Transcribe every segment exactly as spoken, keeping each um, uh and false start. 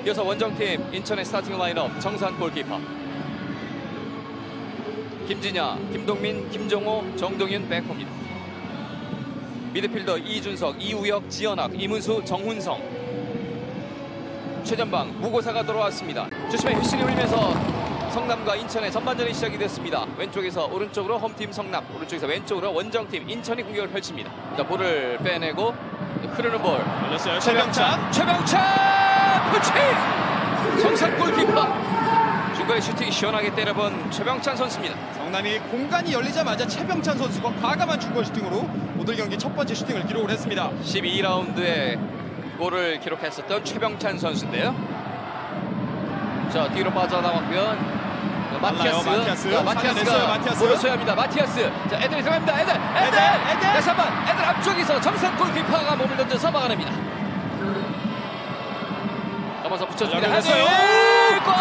이어서 원정팀 인천의 스타팅 라인업 정산 골키퍼. 김진야, 김동민, 김정호, 정동윤 백호입니다. 미드필더 이준석, 이우혁, 지연학, 이문수, 정훈성. 최전방 무고사가 돌아왔습니다. 주심의 휘슬이 울리면서 성남과 인천의 전반전이 시작이 됐습니다. 왼쪽에서 오른쪽으로 홈팀 성남, 오른쪽에서 왼쪽으로 원정팀 인천이 공격을 펼칩니다. 자, 볼을 빼내고 흐르는 볼. 열렸어요. 최병찬. 최병찬! 푸칭! 정산 골키퍼. 중거리 슈팅 시원하게 때려본 최병찬 선수입니다. 성남이 공간이 열리자마자 최병찬 선수가 과감한 중거리 슈팅으로 오늘 경기 첫 번째 슈팅을 기록을 했습니다. 십이 라운드에 골을 기록했었던 최병찬 선수인데요. 자, 뒤로 빠져나왔고요. 마티아스, 마티아스. 자, 마티아스가 마티아스. 볼을 소유합니다. 마티아스. 자, 애들이 들어갑니다. 애들, 애들, 애들, 애들. 다시 한번 애들 앞쪽에서 정산 골키퍼가 몸을 던져서 막아냅니다. 넘어서 붙여줍니다. 열렸어요. 헤딩! 골!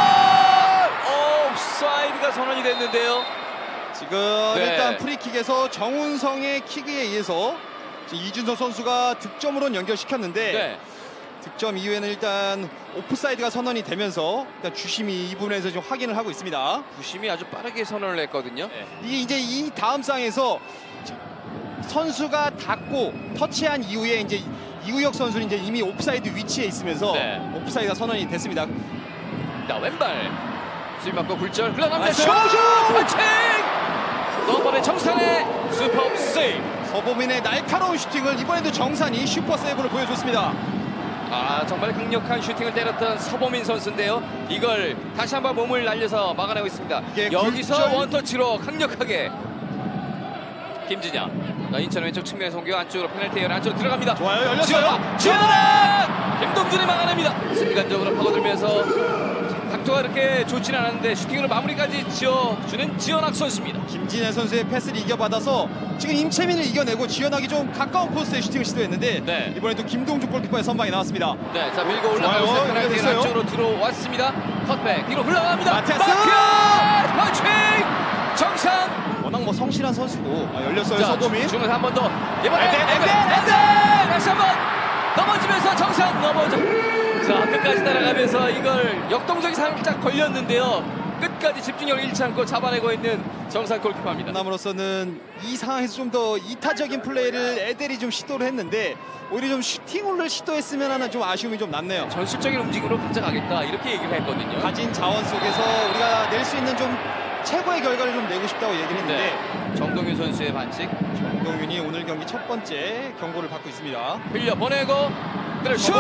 옵사이드가 선언이 됐는데요. 지금 네. 일단 프리킥에서 정훈성의 킥에 의해서 이준석 선수가 득점으로 연결시켰는데 네. 득점 이후에는 일단 오프사이드가 선언이 되면서 일단 주심이 이 부분에서 좀 확인을 하고 있습니다. 부심이 아주 빠르게 선언을 했거든요. 네. 이 이제 이 다음 상에서 선수가 닿고 터치한 이후에 이제 이우혁 선수는 이제 이미 오프사이드 위치에 있으면서 네. 오프사이드가 선언이 됐습니다. 자, 왼발 수비 맞고 굴절 흘러납니다. 슛! 슛! 펀칭! 넘버의 정산의 슈퍼 세이브. 서보민의 날카로운 슈팅을 이번에도 정산이 슈퍼 세이브를 보여줬습니다. 아, 정말 강력한 슈팅을 때렸던 서보민 선수인데요. 이걸 다시 한번 몸을 날려서 막아내고 있습니다. 여기서 굴절... 원터치로 강력하게 김진야. 자, 인천 왼쪽 측면에서 공격 안쪽으로 페널티 에어리 안쪽으로 들어갑니다. 좋아요. 열렸어요. 지원아! 김동준이 막아냅니다. 순간적으로 파고들면서 각도가 이렇게 좋지는 않았는데 슈팅으로 마무리까지 지어주는 지연학 선수입니다. 김진애 선수의 패스를 이겨받아서 지금 임채민을 이겨내고 지연학이 좀 가까운 코스에 슈팅을 시도했는데 네. 이번에 또 김동준 골키퍼의 선방이 나왔습니다. 네, 자, 밀고 올라가고 있어요. 페널티 에어리 안쪽으로 들어왔습니다. 컷백 뒤로 흘러갑니다. 마티아스! 마티아스! 펀칭! 정상! 워낙 뭐 성실한 선수고 아, 열렸어요. 자, 서보민. 중에서 한 번 더. 이번에 에덴, 에덴, 에덴, 에덴! 다시 한 번 넘어지면서 정상 넘어져. 자, 끝까지 따라가면서 이걸 역동적이 살짝 걸렸는데요. 끝까지 집중력을 잃지 않고 잡아내고 있는 정상 골키퍼입니다. 남으로서는 이 상황에서 좀 더 이타적인 플레이를 에델이 좀 시도를 했는데 오히려 좀 슈팅을 시도했으면 하는 좀 아쉬움이 좀 남네요. 전술적인 움직임으로 가져가겠다 이렇게 얘기를 했거든요. 가진 자원 속에서 우리가 낼 수 있는 좀 최고의 결과를 좀 내고 싶다고 얘기를 했는데 네. 정동윤 선수의 반칙. 정동윤이 오늘 경기 첫 번째 경고를 받고 있습니다. 흘려 보내고 그래 슛!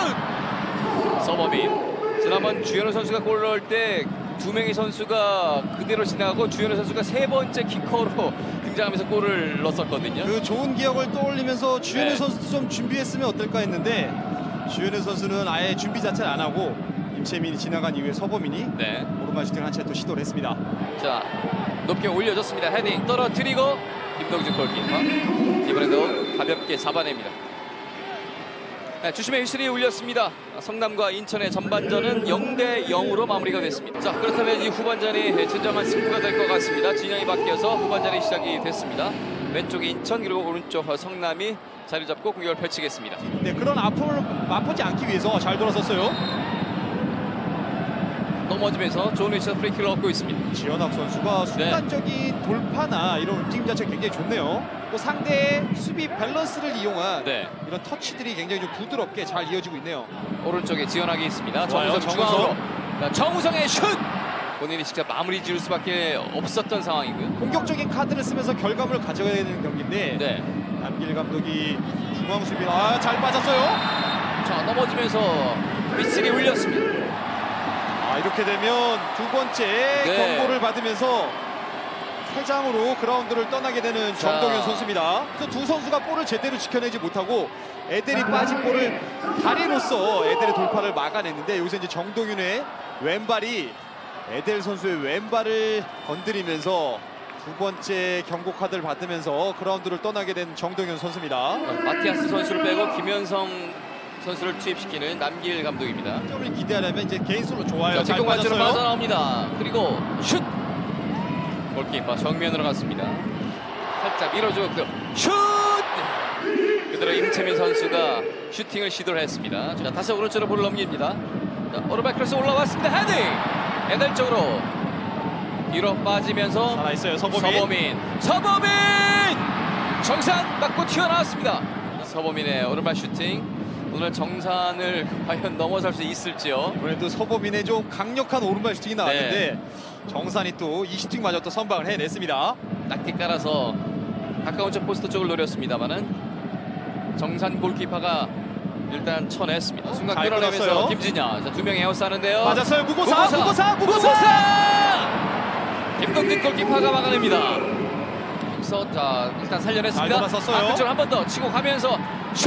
서버민. 지난번 주현우 선수가 골을 넣을 때 두 명의 선수가 그대로 지나가고 주현우 선수가 세 번째 키커로 등장하면서 골을 넣었었거든요. 그 좋은 기억을 떠올리면서 주현우 네. 선수도 좀 준비했으면 어떨까 했는데 주현우 선수는 아예 준비 자체를 안 하고 임채민이 지나간 이후에 서보민이 네. 오른발 슈팅을 한 채 또 시도를 했습니다. 자, 높게 올려줬습니다. 헤딩 떨어뜨리고 김동준 골키퍼 이번에도 가볍게 잡아냅니다. 네, 주심의 휘슬이 울렸습니다. 성남과 인천의 전반전은 영 대 영으로 마무리가 됐습니다. 자, 그렇다면 이 후반전이 진정한 승부가 될 것 같습니다. 진영이 바뀌어서 후반전이 시작이 됐습니다. 왼쪽에 인천 그리고 오른쪽 성남이 자리 잡고 공격을 펼치겠습니다. 네, 그런 아픔을 맛보지 않기 위해서 잘 돌아섰어요. 넘어지면서 좋은 위치에서 프리킥을 얻고 있습니다. 지연학 선수가 순간적인 네. 돌파나 이런 움직임 자체가 굉장히 좋네요. 또 상대의 수비 밸런스를 이용한 네. 이런 터치들이 굉장히 좀 부드럽게 잘 이어지고 있네요. 오른쪽에 지원하기 있습니다. 좋아요, 정우성 중앙으로. 자, 정우성의 슛! 본인이 직접 마무리 지을 수밖에 없었던 상황이고요. 공격적인 카드를 쓰면서 결과물을 가져가야 되는 경기인데 네. 남길 감독이 중앙 수비 아, 잘 빠졌어요. 자, 넘어지면서 휘슬이 울렸습니다. 아, 이렇게 되면 두 번째 네. 경고를 받으면서 퇴장으로 그라운드를 떠나게 되는 정동윤 선수입니다. 그래서 두 선수가 볼을 제대로 지켜내지 못하고 에델이 빠진 볼을 다리로서 에델의 돌파를 막아냈는데 여기서 이제 정동윤의 왼발이 에델 선수의 왼발을 건드리면서 두 번째 경고 카드를 받으면서 그라운드를 떠나게 된 정동윤 선수입니다. 마티아스 선수를 빼고 김현성 선수를 투입시키는 남길 감독입니다. 점을 기대하려면 이제 개인수로 좋아요. 자, 잘 뒷공간으로 빠졌어요. 빠져나옵니다. 그리고 슛! 골키퍼 정면으로 갔습니다. 살짝 밀어주었고요. 슛! 그대로 임채민 선수가 슈팅을 시도를 했습니다. 자, 다시 오른쪽으로 볼을 넘깁니다. 자, 오른발 크로스 올라왔습니다. 헤딩! 에델 쪽으로 뒤로 빠지면서 살아있어요. 서보민. 서보민! 서보민! 정산 맞고 튀어나왔습니다. 서보민의 오른발 슈팅. 오늘 정산을 과연 넘어설 수 있을지요. 이번에도 서보민의 좀 강력한 오른발 슈팅이 나왔는데 정산이 또 이 슈팅마저 또 선방을 해냈습니다. 낙디 깔아서 가까운 쪽 포스트 쪽을 노렸습니다만은 정산 골키퍼가 일단 쳐냈습니다. 순간 잘 끌어내면서 끊었어요. 김진야. 자, 두 명 에어싸는데요. 맞았어요. 무고사, 무고사, 무고사. 무고사! 김동진 골키퍼가 막아냅니다. 여기서 자 일단 살려냈습니다. 잘 돌아섰어요. 아, 그쪽 한 번 더 치고 가면서 슛!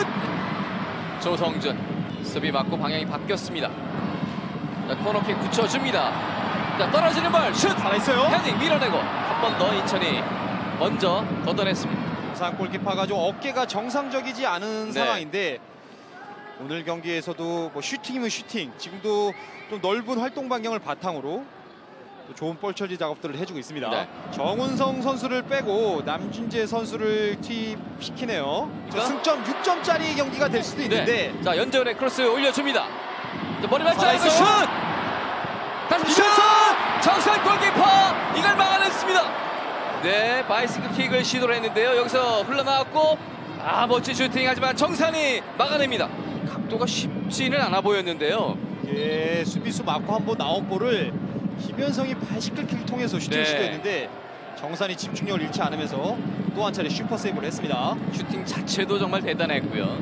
조성준 수비 맞고 방향이 바뀌었습니다. 자, 코너킥 붙여줍니다. 자, 떨어지는 발 슛! 살아있어요. 헤딩 밀어내고 한 번 더 인천이 먼저 걷어냈습니다. 정산 골키퍼가 좀 어깨가 정상적이지 않은 네. 상황인데 오늘 경기에서도 뭐 슈팅이면 슈팅, 지금도 좀 넓은 활동 반경을 바탕으로 또 좋은 볼 처리 작업들을 해주고 있습니다. 네. 정은성 선수를 빼고 남준재 선수를 투입시키네요. 저 그러니까? 승점 육 점짜리 경기가 될 수도 있는데 네. 자, 연재훈의 크로스 올려줍니다. 자, 머리 맞자 이거 슛! 살아있어요. 다시 슛! 정산 골키퍼 이걸 막아냈습니다. 네, 바이시클 킥을 시도를 했는데요. 여기서 흘러나왔고 아 멋진 슈팅 하지만 정산이 막아냅니다. 각도가 쉽지는 않아 보였는데요. 예, 수비수 맞고 한번 나온 볼을 김현성이 바이시클 킥을 통해서 슈팅을 네. 시도했는데 정산이 집중력을 잃지 않으면서 또 한 차례 슈퍼 세이브를 했습니다. 슈팅 자체도 정말 대단했고요.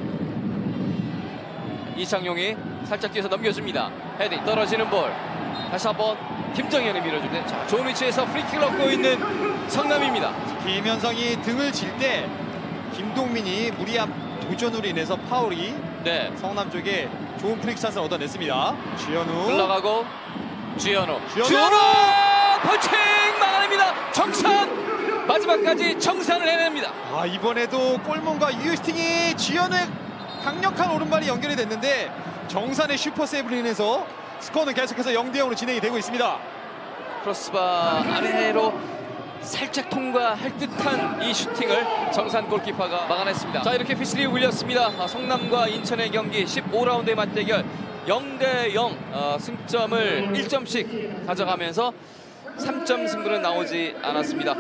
이창용이 살짝 뒤에서 넘겨줍니다. 헤딩 떨어지는 볼. 다시 한번 김정현이 밀어주는데 자, 좋은 위치에서 프리킥을 얻고 있는 성남입니다. 김현성이 등을 질 때 김동민이 무리한 도전으로 인해서 파울이 네, 성남 쪽에 좋은 프리킥 찬스를 얻어냈습니다. 주현우 흘러가고 주현우. 주현우! 펀칭 막아냅니다. 정산 마지막까지 정산을 해냅니다. 아, 이번에도 골문과 유효슈팅이 주현우의 강력한 오른발이 연결이 됐는데 정산의 슈퍼 세이브로 인해서 스코어는 계속해서 영 대 영으로 진행이 되고 있습니다. 크로스바 아래로 살짝 통과할 듯한 이 슈팅을 정산 골키퍼가 막아냈습니다. 자, 이렇게 휘슬이 울렸습니다. 아, 성남과 인천의 경기 십오 라운드의 맞대결 영 대 영 어, 승점을 일 점씩 가져가면서 삼 점 승부는 나오지 않았습니다.